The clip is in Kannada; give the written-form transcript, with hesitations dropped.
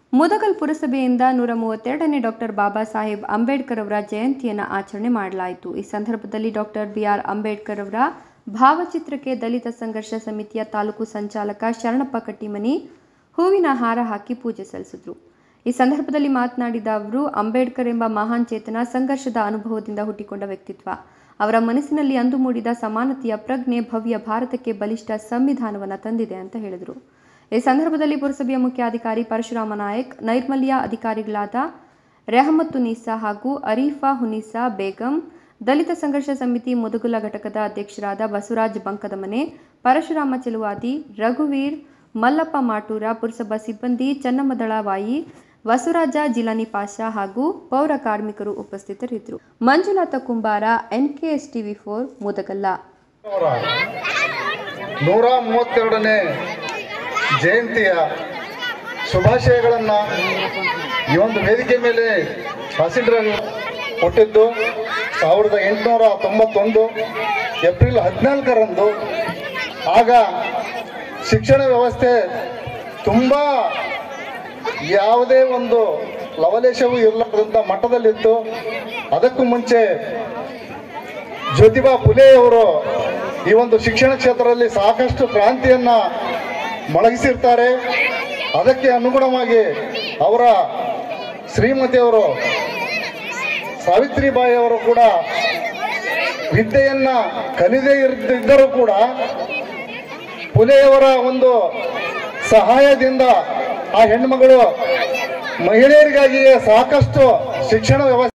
ಮುದಗಲ್ ಪುರಸಭೆಯಿಂದ 132ನೇ ಡಾಕ್ಟರ್ ಬಾಬಾ ಸಾಹೇಬ್ ಅಂಬೇಡ್ಕರ್ ಅವರ ಜಯಂತಿಯನ್ನು ಆಚರಣೆ ಮಾಡಲಾಯಿತು. ಈ ಸಂದರ್ಭದಲ್ಲಿ ಡಾಕ್ಟರ್ ಬಿ.ಆರ್. ಅಂಬೇಡ್ಕರ್ ಅವರ ಭಾವಚಿತ್ರಕ್ಕೆ ದಲಿತ ಸಂಘರ್ಷ ಸಮಿತಿಯ ತಾಲೂಕು ಸಂಚಾಲಕ ಶರಣಪ್ಪ ಕಟ್ಟಿಮನಿ ಹೂವಿನ ಹಾರ ಹಾಕಿ ಪೂಜೆ ಸಲ್ಲಿಸಿದರು. ಈ ಸಂದರ್ಭದಲ್ಲಿ ಮಾತನಾಡಿದ ಅವರು, ಅಂಬೇಡ್ಕರ್ ಎಂಬ ಮಹಾನ್ ಚೇತನ ಸಂಘರ್ಷದ ಅನುಭವದಿಂದ ಹುಟ್ಟಿಕೊಂಡ ವ್ಯಕ್ತಿತ್ವ. ಅವರ ಮನಸ್ಸಿನಲ್ಲಿ ಅಂದು ಮೂಡಿದ ಸಮಾನತೆಯ ಪ್ರಜ್ಞೆ ಭವ್ಯ ಭಾರತಕ್ಕೆ ಬಲಿಷ್ಠ ಸಂವಿಧಾನವನ್ನು ತಂದಿದೆ ಅಂತ ಹೇಳಿದರು. ಈ ಸಂದರ್ಭದಲ್ಲಿ ಪುರಸಭೆಯ ಮುಖ್ಯಾಧಿಕಾರಿ ಪರಶುರಾಮ ನಾಯಕ್, ನೈರ್ಮಲ್ಯ ಅಧಿಕಾರಿಗಳಾದ ರೆಹಮತ್ತುನ್ನೀಸಾ ಹಾಗೂ ಅರೀಫಾ ಹುನ್ನೀಸಾ ಬೇಗಂ, ದಲಿತ ಸಂಘರ್ಷ ಸಮಿತಿ ಮುದಗುಲ ಘಟಕದ ಅಧ್ಯಕ್ಷರಾದ ಬಸವರಾಜ್ ಬಂಕದಮನೆ, ಪರಶುರಾಮ ಚೆಲುವಾದಿ, ರಘುವೀರ್, ಮಲ್ಲಪ್ಪ ಮಾಟೂರ, ಪುರಸಭಾ ಸಿಬ್ಬಂದಿ ಚನ್ನಮ್ಮದಳವಾಯಿ, ವಸುರಾಜ ಜಿಲಾನಿ ಪಾಷಾ ಹಾಗೂ ಪೌರ ಕಾರ್ಮಿಕರು ಉಪಸ್ಥಿತರಿದ್ದರು. ಮಂಜುನಾಥ ಕುಂಬಾರ, NKS TV4 ಮುದಗಲ್ಲ. 132ನೇ ಜಯಂತಿಯ ಶುಭಾಶಯಗಳನ್ನು ಈ ಒಂದು ವೇದಿಕೆ ಮೇಲೆ ತಹಸೀಲ್ದಾರ್ ಕೊಟ್ಟಿದ್ದು 1891 ಏಪ್ರಿಲ್ 14ರಂದು. ಆಗ ಶಿಕ್ಷಣ ವ್ಯವಸ್ಥೆ ತುಂಬ ಯಾವುದೇ ಒಂದು ಲವಲೇಶವೂ ಇರಲಾರದಂಥ ಮಟ್ಟದಲ್ಲಿತ್ತು. ಅದಕ್ಕೂ ಮುಂಚೆ ಜ್ಯೋತಿಬಾ ಫುಲೆಯವರು ಈ ಒಂದು ಶಿಕ್ಷಣ ಕ್ಷೇತ್ರದಲ್ಲಿ ಸಾಕಷ್ಟು ಕ್ರಾಂತಿಯನ್ನು ಮೊಳಗಿಸಿರ್ತಾರೆ. ಅದಕ್ಕೆ ಅನುಗುಣವಾಗಿ ಅವರ ಶ್ರೀಮತಿಯವರು ಸಾವಿತ್ರಿಬಾಯಿ ಅವರು ಕೂಡ ವಿದ್ಯೆಯನ್ನು ಕಲಿದೇ ಇದ್ದರೂ ಕೂಡ ಫುಲೆಯವರ ಒಂದು ಸಹಾಯದಿಂದ ಆ ಹೆಣ್ಮಗಳು ಮಹಿಳೆಯರಿಗಾಗಿಯೇ ಸಾಕಷ್ಟು ಶಿಕ್ಷಣ ವ್ಯವಸ್ಥೆ